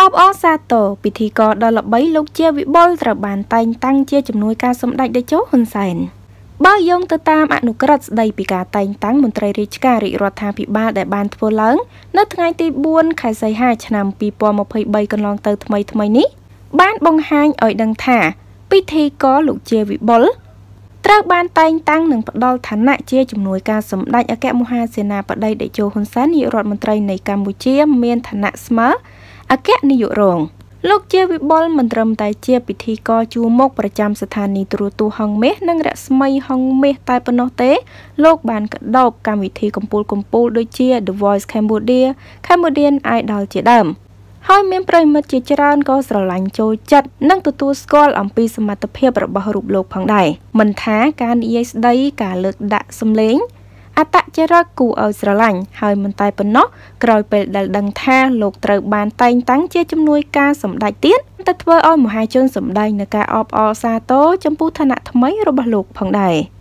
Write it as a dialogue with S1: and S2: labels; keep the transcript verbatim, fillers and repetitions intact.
S1: อบอซาโตពិធីករដ៏ល្បីលោកជាវិបុលត្រូវបានតែងតាំងជាជំនួយការសម្ដេចតេជោហ៊ុនសែនបើយោងទៅតាមអនុក្រឹត្យស្ដីពីការតែងតាំងមន្ត្រីរាជការរាជរដ្ឋាភិបាលដែលបានធ្វើឡើងនៅថ្ងៃទីបួនខែសីហាឆ្នាំពីរពាន់ម្ភៃបីកន្លងទៅថ្មីថ្មីនេះបានបង្ហាញឲ្យដឹងថាពិធីករលោកជាវិបុលត្រូវបានតែងតាំងនិងផ្ដល់ឋានៈជាជំនួយការសម្ដេចអគ្គមហាសេនាបតីតេជោហ៊ុនសែននាយករដ្ឋមន្ត្រីនៃកម្ពុជាមានឋានៈស្មើអគ្គនាយករងលោកជាវិបុលមិនត្រឹមតែជាពិធីករជួរមុខប្រចាំស្ថានីយទូរទស្សន៍ហង្សមាសនិងរស្មីហង្សមាសតែប៉ុណ្ណោះទេលោកបានកដោបកម្មវិធីកម្ពូលកម្ពូលដូចជា The Voice Cambodia Cambodian Idol ជាដើមហើយមានប្រិយមិត្តជាច្រើនក៏ស្រឡាញ់ចូលចិត្តនិងទទួលស្គាល់អំពីសមត្ថភាពរបស់រូបលោកផងដែរមិនថាការនិយាយស្ដីការលើកដាក់សម្លេងអត្តចរិតគួរឲ្យស្រឡាញ់ហើយមិនតែប៉ុណ្ណោះក្រោយពេលដែលដឹងថាលោកត្រូវបានតែងតាំងជាជំនួយការសម្ដេចទៀតតែធ្វើឲ្យមហាជនសម្ដែងនៅការអបអរសាទរចំពោះឋានៈថ្មីរបស់លោកផងដែរ